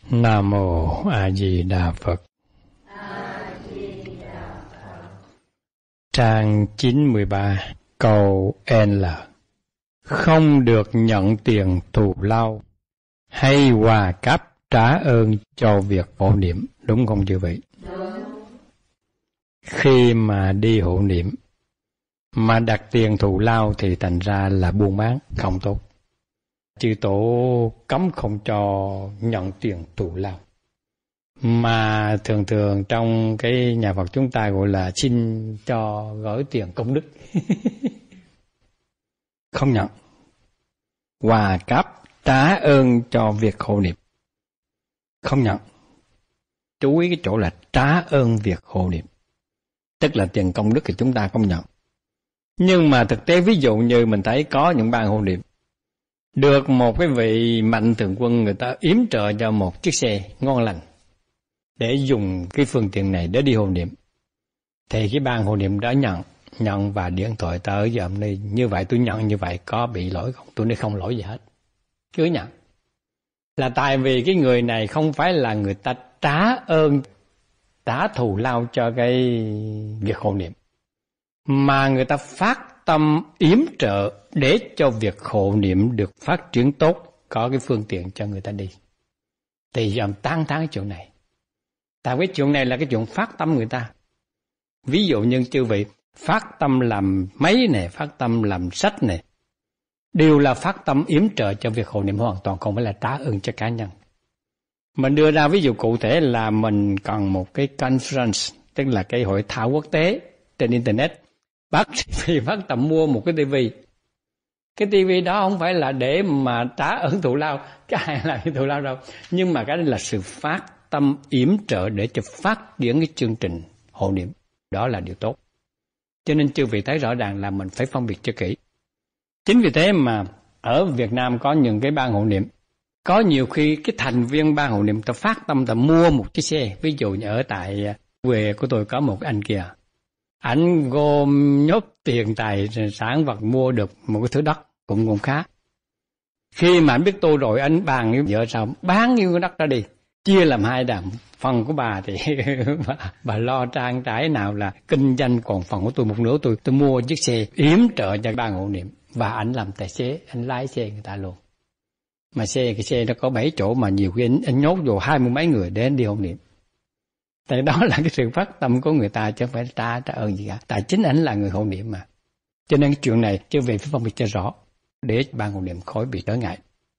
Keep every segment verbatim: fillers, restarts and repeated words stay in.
Nam Mô A Di Đà Phật. Trang chín mươi ba, câu N. Không được nhận tiền thù lao hay quà cáp trả ơn cho việc hộ niệm, đúng không chư vị? Đúng. Khi mà đi hộ niệm mà đặt tiền thù lao thì thành ra là buôn bán không tốt. Chư tổ cấm không cho nhận tiền thù lao. Mà thường thường trong cái nhà Phật chúng ta gọi là xin cho gửi tiền công đức. Không nhận. Quà cáp trả ơn cho việc hộ niệm, không nhận. Chú ý cái chỗ là trả ơn việc hộ niệm, tức là tiền công đức thì chúng ta không nhận. Nhưng mà thực tế ví dụ như mình thấy có những ban hộ niệm được một cái vị mạnh thường quân người ta yểm trợ cho một chiếc xe ngon lành để dùng cái phương tiện này để đi hộ niệm, thì cái ban hộ niệm đã nhận nhận và điện thoại tới giờ hôm nay như vậy tôi nhận như vậy có bị lỗi không? Tôi nói không lỗi gì hết, cứ nhận. Là tại vì cái người này không phải là người ta trả ơn, trả thù lao cho cái việc hộ niệm, mà người ta phát tâm yểm trợ để cho việc hộ niệm được phát triển tốt, có cái phương tiện cho người ta đi. Thì dòm tán thán cái chuyện này. Tại cái chuyện này là cái chuyện phát tâm người ta. Ví dụ như chư vị phát tâm làm máy này, phát tâm làm sách này, đều là phát tâm yểm trợ cho việc hộ niệm, hoàn toàn không phải là trả ơn cho cá nhân. Mình đưa ra ví dụ cụ thể là mình cần một cái conference, tức là cái hội thảo quốc tế trên Internet. Bác sĩ phát tâm mua một cái tivi. Cái tivi đó không phải là để mà trả ơn thù lao, cái ai là cái thù lao đâu. Nhưng mà cái đó là sự phát tâm yểm trợ để cho phát triển cái chương trình hộ niệm. Đó là điều tốt. Cho nên chư vị thấy rõ ràng là mình phải phân biệt cho kỹ. Chính vì thế mà ở Việt Nam có những cái ban hộ niệm, có nhiều khi cái thành viên ban hộ niệm ta phát tâm ta mua một chiếc xe. Ví dụ như ở tại quê của tôi có một anh kia, anh gom nhốt tiền tài sản vật mua được một cái thứ đất cũng cũng khá. Khi mà anh biết tôi rồi, anh bàn với vợ sao bán như cái đất đó đi, chia làm hai đàn. Phần của bà thì bà, bà lo trang trải nào là kinh doanh, còn phần của tôi một nửa tôi tôi mua chiếc xe yểm trợ cho ban hộ niệm, và anh làm tài xế, anh lái xe người ta luôn. Mà xe cái xe nó có bảy chỗ mà nhiều khi anh, anh nhốt vô hai mươi mấy người để anh đi hộ niệm. Tại đó là cái sự phát tâm của người ta chứ không phải trả trả ơn gì cả. Tại chính ảnh là người hộ niệm mà. Cho nên cái chuyện này chưa về phải phân biệt cho rõ để ban hộ niệm khỏi bị trở ngại.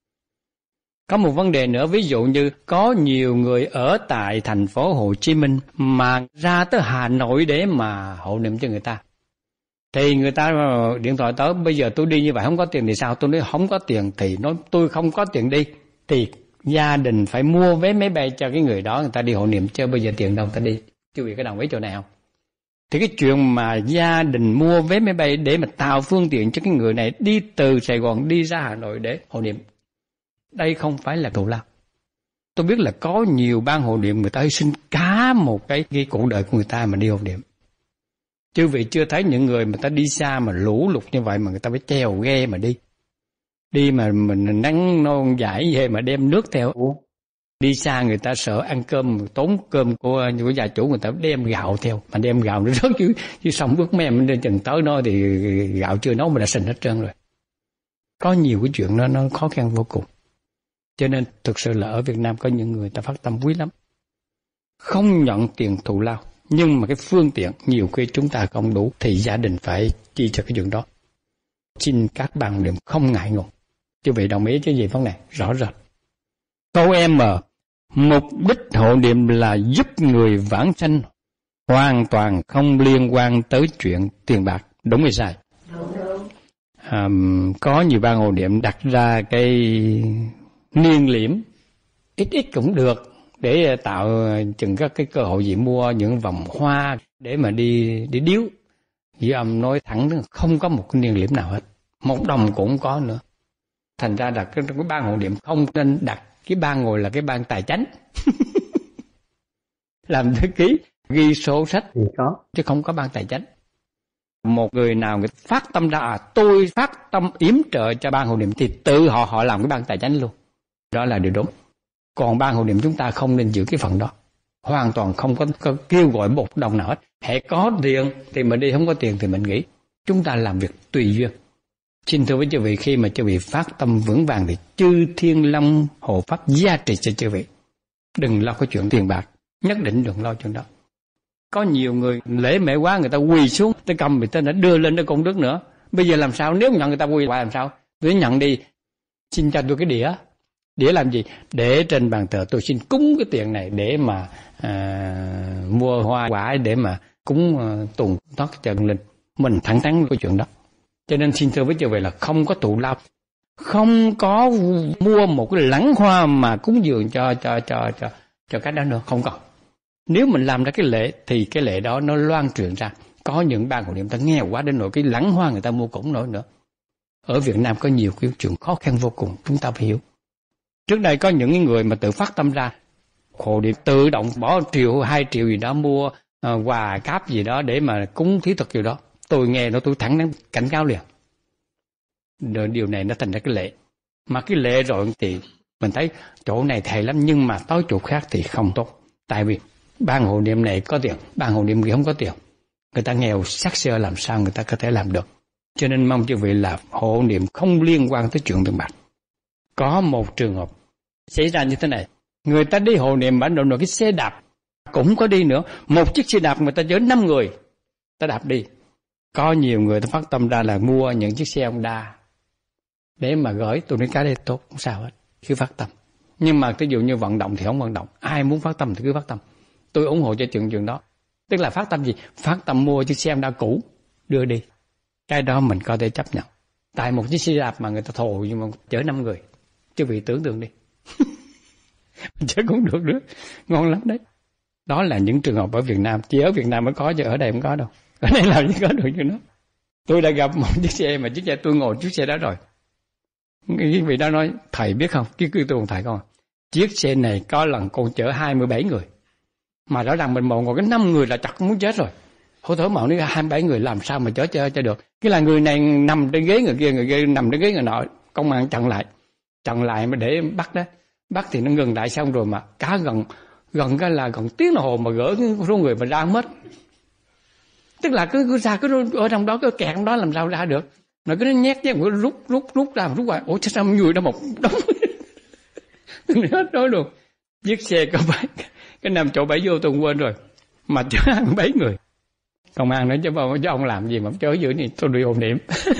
Có một vấn đề nữa, ví dụ như có nhiều người ở tại thành phố Hồ Chí Minh mà ra tới Hà Nội để mà hộ niệm cho người ta. Thì người ta điện thoại tới, bây giờ tôi đi như vậy không có tiền thì sao? Tôi nói không có tiền thì nói tôi không có tiền đi. Thì gia đình phải mua vé máy bay cho cái người đó người ta đi hộ niệm, chứ bây giờ tiền đâu người ta đi. Chứ vì cái đồng ý chỗ này không? Thì cái chuyện mà gia đình mua vé máy bay để mà tạo phương tiện cho cái người này đi từ Sài Gòn đi ra Hà Nội để hộ niệm, đây không phải là thù lao. Tôi biết là có nhiều ban hộ niệm người ta hy sinh cả một cái, cái cuộc đời của người ta mà đi hộ niệm. Chứ vì chưa thấy những người mà ta đi xa mà lũ lụt như vậy mà người ta phải chèo ghe mà đi. Đi mà mình nắng non dãi về mà đem nước theo. Đi xa người ta sợ ăn cơm, tốn cơm của, của gia chủ, người ta đem gạo theo. Mà đem gạo nó rớt chứ, chứ xong bước mềm lên chừng tới nó thì gạo chưa nấu mà đã sình hết trơn rồi. Có nhiều cái chuyện đó nó khó khăn vô cùng. Cho nên thực sự là ở Việt Nam có những người ta phát tâm quý lắm. Không nhận tiền thù lao, nhưng mà cái phương tiện nhiều khi chúng ta không đủ thì gia đình phải chi cho cái chuyện đó. Xin các bạn niệm không ngại ngùng. Chứ vị đồng ý chứ gì vấn này rõ rệt. Câu M, mục đích hộ niệm là giúp người vãng sanh, hoàn toàn không liên quan tới chuyện tiền bạc, đúng hay sai? Đúng đúng. À, có nhiều ban hộ niệm đặt ra cái niên liễm ít ít cũng được để tạo chừng các cái cơ hội gì mua những vòng hoa để mà đi đi điếu. Vì ông nói thẳng không có một cái niên liễm nào hết, một đồng cũng không có nữa. Thành ra đặt cái, cái ban hộ niệm không nên đặt cái ban ngồi là cái ban tài chánh. Làm thư ký ghi sổ sách thì có, chứ không có ban tài chánh. Một người nào người phát tâm ra à, tôi phát tâm yểm trợ cho ban hộ niệm thì tự họ họ làm cái ban tài chánh luôn. Đó là điều đúng. Còn ban hộ niệm chúng ta không nên giữ cái phần đó. Hoàn toàn không có, có kêu gọi một đồng nào hết. Hễ có tiền thì mình đi, không có tiền thì mình nghỉ. Chúng ta làm việc tùy duyên. Xin thưa với chư vị, khi mà chư vị phát tâm vững vàng thì chư thiên long hộ pháp gia trì cho chư vị. Đừng lo cái chuyện tiền bạc, nhất định đừng lo chuyện đó. Có nhiều người lễ mẹ quá, người ta quỳ xuống, ta cầm người ta đã đưa lên để công đức nữa. Bây giờ làm sao? Nếu nhận người ta quỳ qua làm sao? Tôi nhận đi, xin cho tôi cái đĩa. Đĩa làm gì? Để trên bàn thờ tôi xin cúng cái tiền này để mà à, mua hoa quả, để mà cúng à, tùng thoát cho linh. Mình thẳng thắn cái chuyện đó. Cho nên xin thưa với chư vị là không có tụ lao, không có mua một cái lẵng hoa mà cúng dường cho cho cho cho cho cái đó nữa, không có. Nếu mình làm ra cái lễ thì cái lễ đó nó loan truyền ra. Có những ban hộ niệm ta nghèo quá đến nỗi cái lẵng hoa người ta mua cũng nổi nữa. Ở Việt Nam có nhiều cái chuyện khó khăn vô cùng, chúng ta phải hiểu. Trước đây có những người mà tự phát tâm ra, hộ niệm tự động bỏ triệu, hai triệu gì đó mua uh, quà cáp gì đó để mà cúng thí thực gì đó. Tôi nghe nó tôi thẳng thắn cảnh cáo liền. Rồi điều này nó thành ra cái lệ. Mà cái lệ rồi thì mình thấy chỗ này thầy lắm, nhưng mà tới chỗ khác thì không tốt. Tại vì ban hộ niệm này có tiền, ban hộ niệm kia không có tiền. Người ta nghèo xác xơ làm sao người ta có thể làm được. Cho nên mong chư vị là hộ niệm không liên quan tới chuyện tiền bạc. Có một trường hợp xảy ra như thế này. Người ta đi hộ niệm bản đồ rồi cái xe đạp cũng có đi nữa. Một chiếc xe đạp người ta chở năm người, ta đạp đi. Có nhiều người ta phát tâm ra là mua những chiếc xe Honda để mà gửi. Tôi nói cái đây tốt, không sao hết, cứ phát tâm. Nhưng mà ví dụ như vận động thì không vận động. Ai muốn phát tâm thì cứ phát tâm. Tôi ủng hộ cho chuyện chuyện đó. Tức là phát tâm gì? Phát tâm mua chiếc xe Honda cũ, đưa đi. Cái đó mình có thể chấp nhận. Tại một chiếc xe đạp mà người ta thồ nhưng mà chở năm người. Chứ vị tưởng tượng đi. Chở cũng được nữa. Ngon lắm đấy. Đó là những trường hợp ở Việt Nam. Chỉ ở Việt Nam mới có chứ ở đây không có đâu. Ở đây làm gì có được như nó. Tôi đã gặp một chiếc xe mà chiếc xe tôi ngồi chiếc xe đó rồi. Cái vị đó nói, thầy biết không? Cái cứ tôi cùng thầy con. Chiếc xe này có lần con chở hai mươi bảy người. Mà rõ ràng mình một ngồi cái năm người là chặt muốn chết rồi. Hồi thở mạo nói hai mươi bảy người làm sao mà chở cho, cho được. Cái là người này nằm trên ghế, người kia, người kia nằm trên ghế người nọ. Công an chặn lại. Chặn lại mà để bắt đó. Bắt thì nó ngừng lại xong rồi mà cá gần, gần cái là gần tiếng đồng hồ mà gỡ số người mà ra mất. Tức là cứ, cứ ra cứ ở trong đó, cứ kẹt trong đó làm sao ra được. Rồi cứ nó nhét nhét, cứ rút, rút, rút ra, rút qua. Ủa chắc sao người đó một đống. Hết đó luôn. Chiếc xe có bảy, cái nằm chỗ bảy vô tôi quên rồi. Mà chở hai mươi bảy người. Công an nói chứ, chứ ông làm gì mà chở giữa này, tôi đi hộ niệm.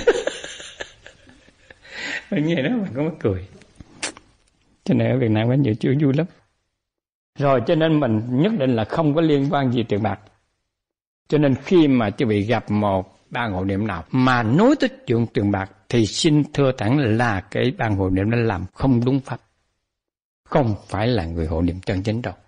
Nghe đó mà có mắc cười. Cho nên ở Việt Nam có nhiều chuyện vui lắm. Rồi cho nên mình nhất định là không có liên quan gì tiền bạc. Cho nên khi mà quý vị gặp một ban hộ niệm nào mà nói tới chuyện tiền bạc thì xin thưa thẳng là cái ban hộ niệm đã làm không đúng pháp. Không phải là người hộ niệm chân chính đâu.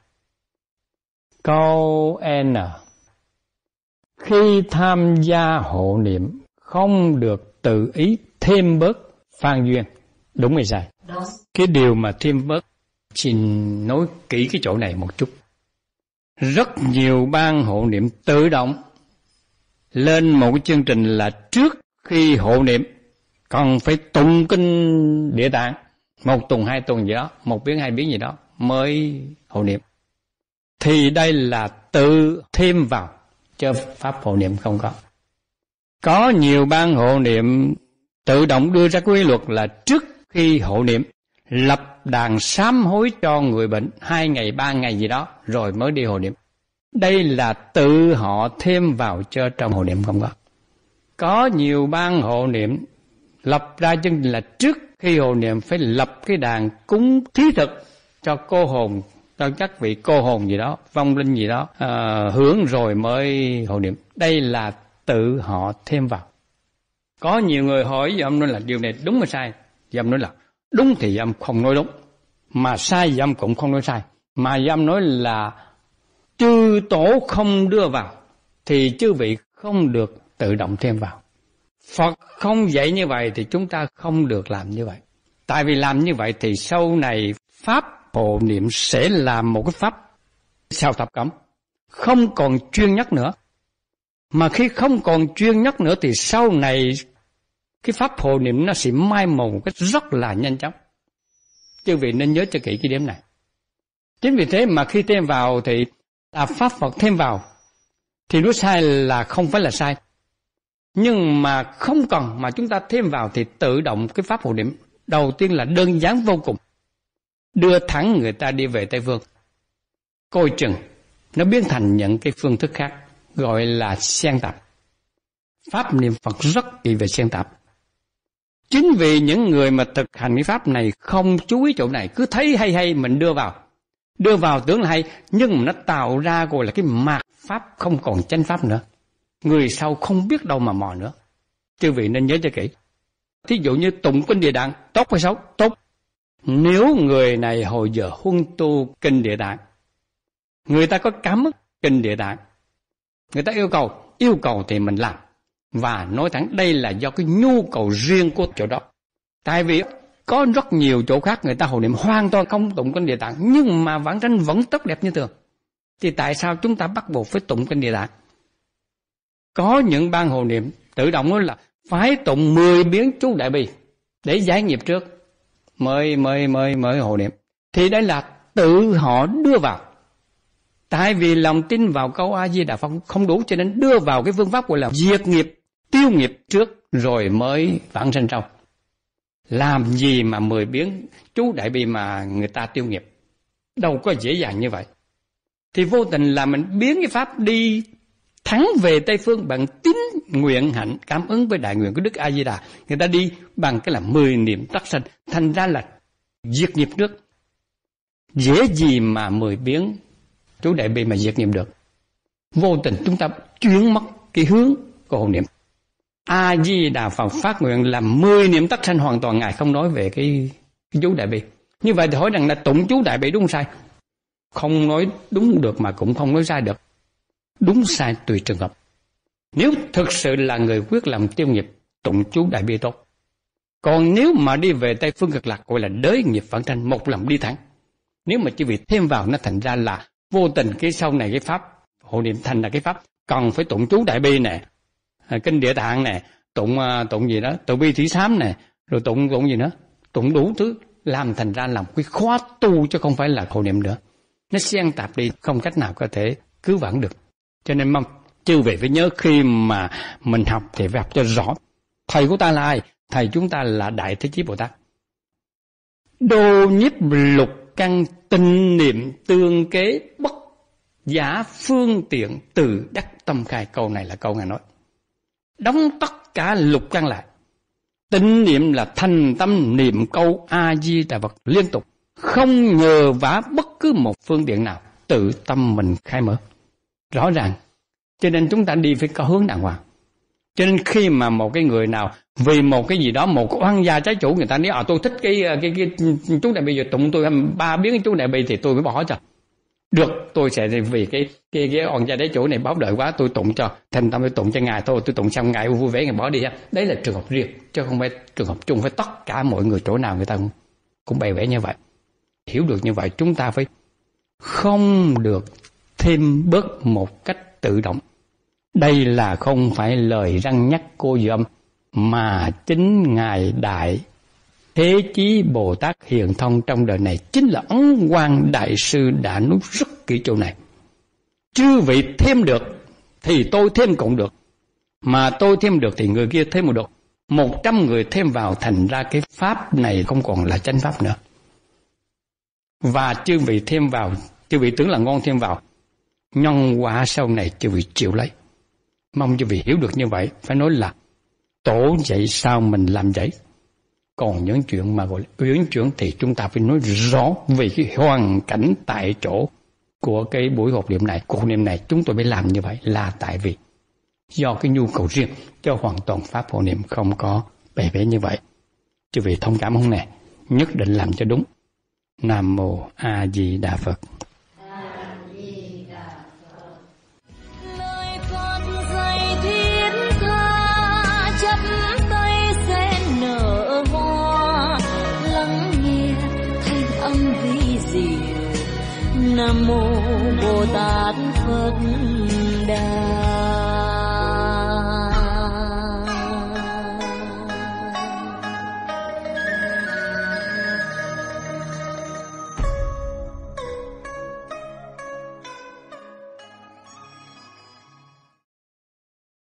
Câu N. Khi tham gia hộ niệm không được tự ý thêm bớt phan duyên. Đúng hay sai? Đúng. Cái điều mà thêm bớt, xin nói kỹ cái chỗ này một chút. Rất nhiều ban hộ niệm tự động lên một cái chương trình là trước khi hộ niệm còn phải tụng kinh Địa Tạng một tuần hai tuần gì đó, một biến hai biến gì đó mới hộ niệm. Thì đây là tự thêm vào, chứ pháp hộ niệm không có. Có nhiều ban hộ niệm tự động đưa ra quy luật là trước khi hộ niệm lập đàn sám hối cho người bệnh hai ngày ba ngày gì đó rồi mới đi hộ niệm. Đây là tự họ thêm vào cho trong hộ niệm không có. Có nhiều ban hộ niệm lập ra chương trình là trước khi hộ niệm phải lập cái đàn cúng thí thực cho cô hồn, cho các vị cô hồn gì đó, vong linh gì đó, à, hưởng rồi mới hộ niệm. Đây là tự họ thêm vào. Có nhiều người hỏi dòng nói là điều này đúng hay sai? Dòng nói là đúng thì dòng không nói đúng, mà sai dòng cũng không nói sai. Mà dòng nói là chư tổ không đưa vào thì chư vị không được tự động thêm vào. Phật không dạy như vậy thì chúng ta không được làm như vậy. Tại vì làm như vậy thì sau này pháp hộ niệm sẽ là một cái pháp sao thập cẩm, không còn chuyên nhất nữa. Mà khi không còn chuyên nhất nữa thì sau này cái pháp hộ niệm nó sẽ mai một một cách rất là nhanh chóng. Chư vị nên nhớ cho kỹ cái điểm này. Chính vì thế mà khi thêm vào thì là pháp Phật thêm vào thì nói sai là không phải là sai. Nhưng mà không cần mà chúng ta thêm vào thì tự động cái pháp hộ niệm đầu tiên là đơn giản vô cùng, đưa thẳng người ta đi về Tây Phương. Coi chừng nó biến thành những cái phương thức khác, gọi là xen tạp. Pháp niệm Phật rất kỳ về xen tạp. Chính vì những người mà thực hành cái pháp này không chú ý chỗ này, cứ thấy hay hay mình đưa vào. Đưa vào tưởng là hay, nhưng mà nó tạo ra gọi là cái mạt pháp, không còn chánh pháp nữa. Người sau không biết đâu mà mò nữa. Chư vị nên nhớ cho kỹ. Thí dụ như tụng kinh Địa Tạng, tốt hay xấu? Tốt. Nếu người này hồi giờ huân tu kinh Địa Tạng, người ta có cảm ức kinh Địa Tạng, người ta yêu cầu, yêu cầu thì mình làm. Và nói thẳng đây là do cái nhu cầu riêng của chỗ đó. Tại vì có rất nhiều chỗ khác người ta hộ niệm hoàn toàn không tụng kinh Địa Tạng, nhưng mà vãng sanh vẫn tốt đẹp như thường. Thì tại sao chúng ta bắt buộc phải tụng kinh Địa Tạng? Có những ban hộ niệm tự động nói là phải tụng mười biến chú Đại Bi để giải nghiệp trước mới mới mới mới hộ niệm. Thì đây là tự họ đưa vào. Tại vì lòng tin vào câu A Di Đà Phật không đủ, cho nên đưa vào cái phương pháp gọi là diệt nghiệp, tiêu nghiệp trước rồi mới vãng sanh sau. Làm gì mà mười biến chú Đại Bi mà người ta tiêu nghiệp? Đâu có dễ dàng như vậy. Thì vô tình là mình biến cái pháp đi thắng về Tây Phương bằng tín nguyện hạnh cảm ứng với đại nguyện của Đức A Di Đà. Người ta đi bằng cái là mười niệm tắc sanh, thành ra là diệt nghiệp trước. Dễ gì mà mười biến chú Đại Bi mà diệt nghiệp được? Vô tình chúng ta chuyển mất cái hướng của hộ niệm. A Di Đà Phật phát nguyện làm mười niệm tắc sanh hoàn toàn, ngài không nói về cái, cái chú Đại Bi. Như vậy thì hỏi rằng là tụng chú Đại Bi đúng sai? Không nói đúng được mà cũng không nói sai được. Đúng sai tùy trường hợp. Nếu thực sự là người quyết làm tiêu nghiệp, tụng chú Đại Bi tốt. Còn nếu mà đi về Tây Phương Cực Lạc gọi là đới nghiệp vãng sanh, một lòng đi thẳng. Nếu mà chỉ vì thêm vào nó thành ra là vô tình cái sau này cái pháp hộ niệm thành là cái pháp cần phải tụng chú Đại Bi nè, kinh Địa Tạng nè, tụng tụng gì đó, tụng Bi Thủy Sám nè, rồi tụng tụng gì nữa, tụng đủ thứ, làm thành ra làm cái khóa tu chứ không phải là hộ niệm nữa. Nó xen tạp đi, không cách nào có thể cứu vãn được. Cho nên mong chư vị phải nhớ khi mà mình học thì phải học cho rõ. Thầy của ta là ai? Thầy chúng ta là Đại Thế Chí Bồ Tát. Đô nhiếp lục căn tinh niệm tương kế bất giả phương tiện từ đắc tâm khai. Câu này là câu ngài nói. Đóng tất cả lục căn lại. Tinh niệm là thành tâm niệm câu A Di Đà Phật liên tục, không nhờ vả bất cứ một phương tiện nào, tự tâm mình khai mở. Rõ ràng. Cho nên chúng ta đi phải có hướng đàng hoàng. Cho nên khi mà một cái người nào vì một cái gì đó, một cái oan gia trái chủ, người ta nói à tôi thích cái cái cái chú Đại Bi, giờ tụng tôi ba biến chú Đại Bi thì tôi mới bỏ cho. Được, tôi sẽ vì cái cái cái oan gia trái chủ này báo đợi quá, tôi tụng cho thành tâm, tôi tụng cho ngài thôi, tôi tụng xong ngài vui vẻ ngài bỏ đi ha. Đấy là trường hợp riêng, chứ không phải trường hợp chung. Phải tất cả mọi người chỗ nào người ta cũng, cũng bày vẽ như vậy. Hiểu được như vậy chúng ta phải không được thêm bớt một cách tự động. Đây là không phải lời răn nhắc cô dâm, mà chính Ngài Đại Thế Chí Bồ Tát Hiền Thông trong đời này, chính là Ấn Quang Đại Sư đã nói rất kỹ chỗ này. Chư vị thêm được thì tôi thêm cộng được, mà tôi thêm được thì người kia thêm một được. Một trăm người thêm vào thành ra cái pháp này không còn là chánh pháp nữa. Và chư vị thêm vào, chư vị tưởng là ngon thêm vào, nhân quả sau này chư vị chịu lấy. Mong chư vị hiểu được như vậy. Phải nói là tổ dạy sao mình làm vậy. Còn những chuyện mà gọi là uyển chuyển thì chúng ta phải nói rõ về cái hoàn cảnh tại chỗ của cái buổi hộp niệm này. Cuộc hộp niệm này chúng tôi mới làm như vậy là tại vì do cái nhu cầu riêng, cho hoàn toàn pháp hộ niệm không có bề vẽ như vậy. Chư vị thông cảm không nè? Nhất định làm cho đúng. Nam Mô A Di Đà Phật. Nam Mô Bồ Tát Phật Đà.